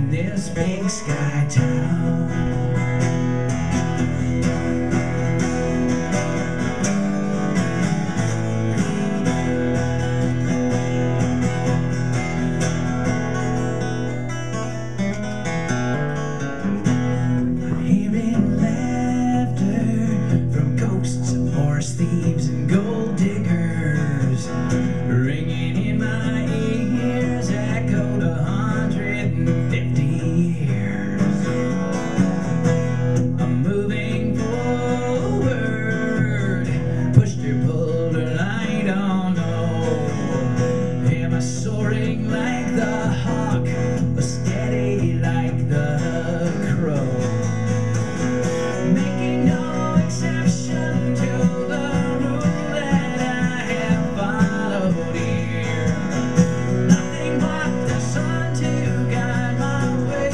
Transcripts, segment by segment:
in this big sky town. Hearing laughter from ghosts and horse thieves and gold diggers, ringing in my ears, echoed 150 years. I'm moving forward, pushed or pulled or I don't know. Am I soaring like the hawk or steady like the crow? Making no exception to the rule that I have followed here. Nothing but the sun to guide my way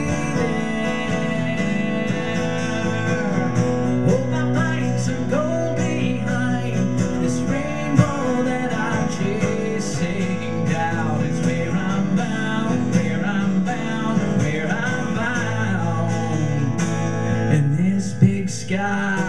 there. Oh, my flights of gold behind this rainbow that I'm chasing down is where I'm bound, where I'm bound, where I'm bound in this big sky.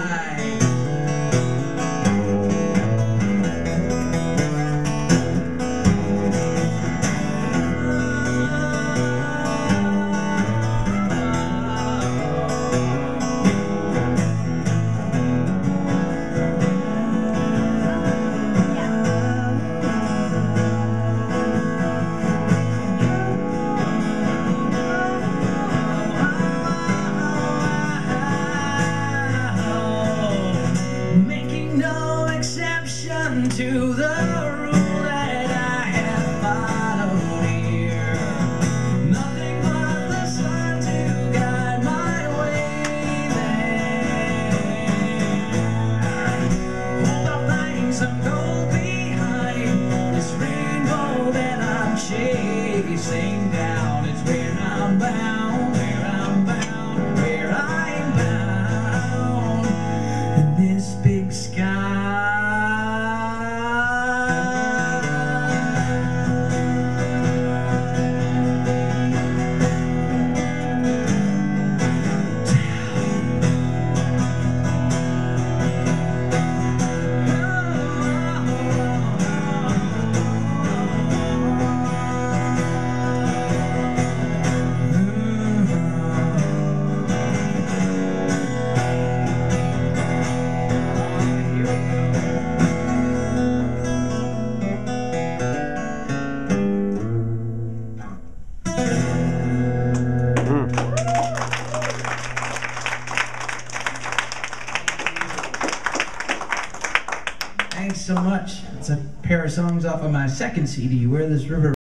Making no exception to the rule that I have followed here. Nothing but the sun to guide my way there. Hold up, finding some gold behind this rainbow that I'm chasing down is where I'm bound, where I'm bound, where I'm bound in this big sky. Thanks so much. It's a pair of songs off of my second CD, Where This River